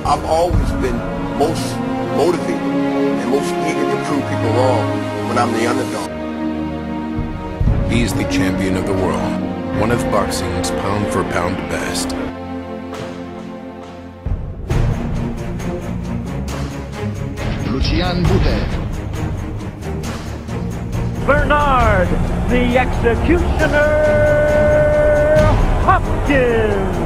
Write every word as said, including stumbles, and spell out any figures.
I've always been most motivated and most eager to prove people wrong when I'm the underdog. He is the champion of the world, one of boxing's pound-for-pound best. LUCIAN BUTE. Bernard, the Executioner Hopkins.